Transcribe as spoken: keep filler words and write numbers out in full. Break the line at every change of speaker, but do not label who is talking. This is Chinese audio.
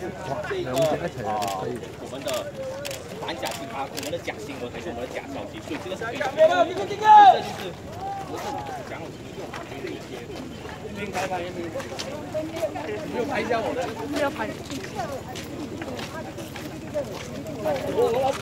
这个啊，我们的反甲型啊，我们的甲型额才是我们的甲小型，所以这个是可以。这就是我是讲我用绝对一些。边开拍边没有拍一下我的，没有拍。